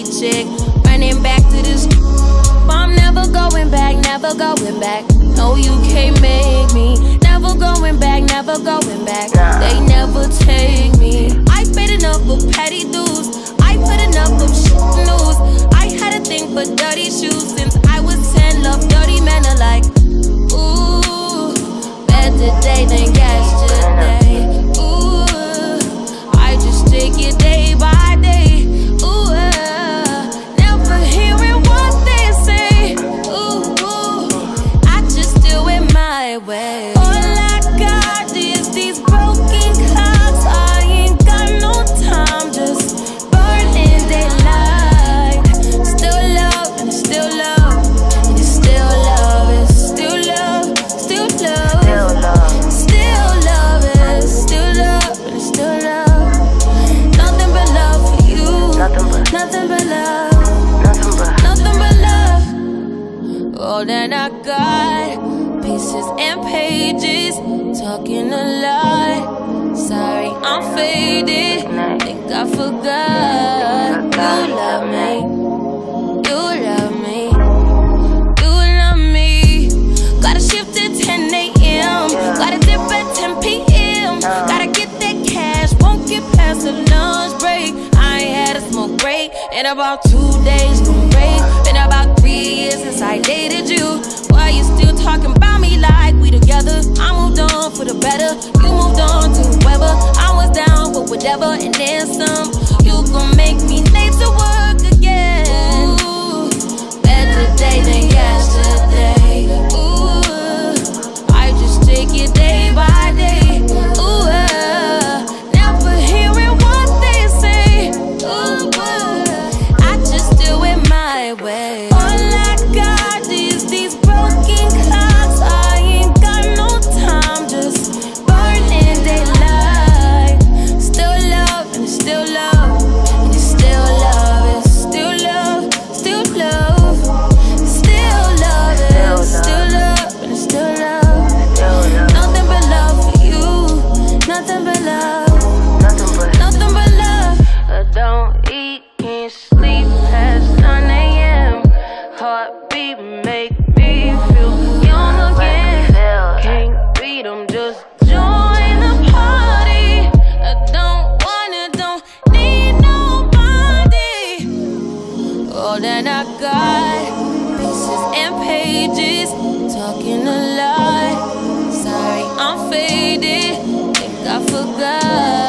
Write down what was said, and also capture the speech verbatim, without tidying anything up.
paycheck. Running back to this, I'm never going back, never going back. No, you can't make me. Never going back, never going back. They never take me. I paid enough for petty dues. I put enough of shit news. I had a thing for dirty shoes since I was ten. Love dirty men alike. Ooh, better day than yesterday. Ooh, I just take it day by day. Ooh, never hearing what they say. Ooh, I just do it my way. All I got is these broken clocks. I ain't got no time, just burning daylight. Still love and still love, and it's still love, it's still love, still love, still love, it's still love, and it's still love. Nothing but love for you, nothing but, nothing but love, nothing but, nothing but love. All that I got, pieces and pages, talking a lot. Sorry, I'm faded. Think I forgot. You love me. You love me. You love me. Gotta shift at ten A M Gotta dip at ten P M Gotta get that cash. Won't get past the lunch break. I ain't had a smoke break in about two days from break. Been about three years since I dated you. Why you still talking about me like we together? I moved on for the better. You moved on to whoever. I was down for whatever and then some. You gon' make me late to work again. Ooh, better day than yesterday. Ooh, I just take it day by day. Ooh, never hearing what they say. Ooh, I just do it my way. All I got is these broken clocks. I ain't got no time, just burning daylight. Still love and it's still love, and it's still love, it's still love, still love, still love, it's still love, and it's still love. Nothing but love for you, nothing but love, nothing but, nothing but love. I don't eat, can't sleep past nine A M Heartbeat make me feel young again. Can't beat 'em, just join the party. I don't wanna, don't need nobody. All that I got, pieces and pages, talking a lot. Sorry, I'm faded. Think I forgot.